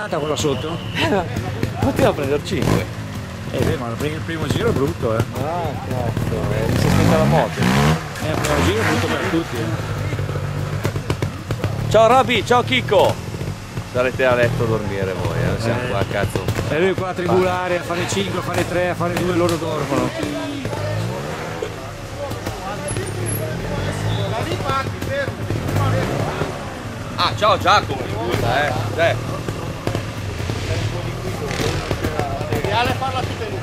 andata quella sotto? Poteva prendere 5. Ma il primo giro è brutto, Ah, cazzo, mi si spenta la moto. Il primo giro è brutto per tutti. Ciao Roby, ciao Chicco! Sarete a letto a dormire voi, siamo qua, cazzo. E lui qua a tribulare, a fare 5, a fare 3, a fare 2, loro dormono. Ah, ciao Giacomo, scusa, Materiale farla tutta in